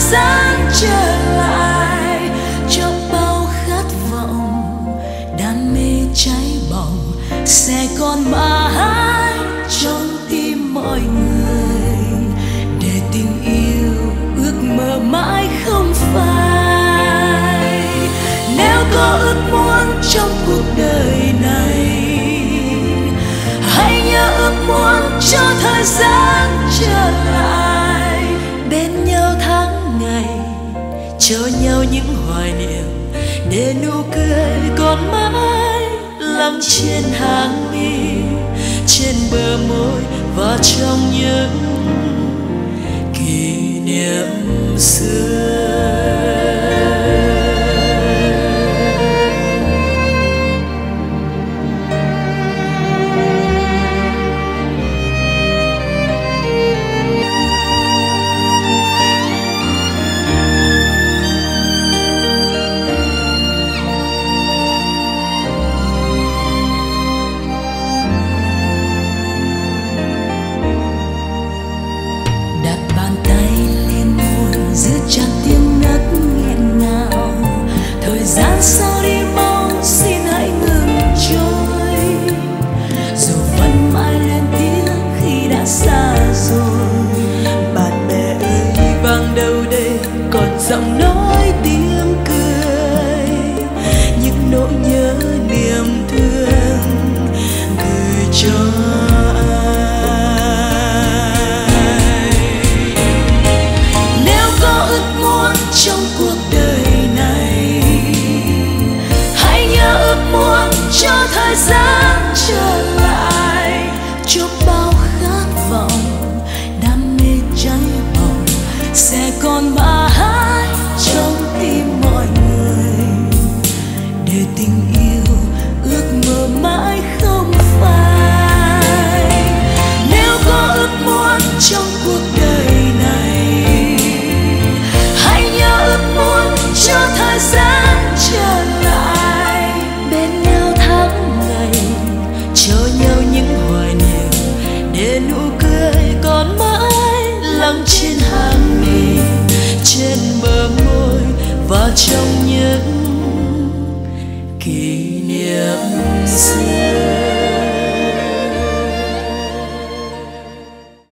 gian trở lại, cho bao khát vọng đam mê cháy bỏng sẽ còn mãi trong tim mọi người, để tình yêu ước mơ mãi không phai. Nếu có ước muốn trong cuộc đời này, hãy nhớ ước muốn cho thời gian trở lại, bên nhau tháng ngày, cho nhau những hoài niệm, để nụ cười còn mãi lắng trên hàng mi, trên bờ môi và trong những kỷ niệm xưa. Sao đi mau, xin hãy ngừng trôi, dù vẫn mãi lên tiếng khi đã xa rồi. Bạn bè ơi, vang đâu đây còn giọng nói tiếng cười, những nỗi nhớ niềm thương gửi cho ai. Nếu có ước muốn trong cuộc đời này, cho thời gian trở lại, cho bao khát vọng đam mê cháy bỏng sẽ còn mãi trong tim mọi người, để tình yêu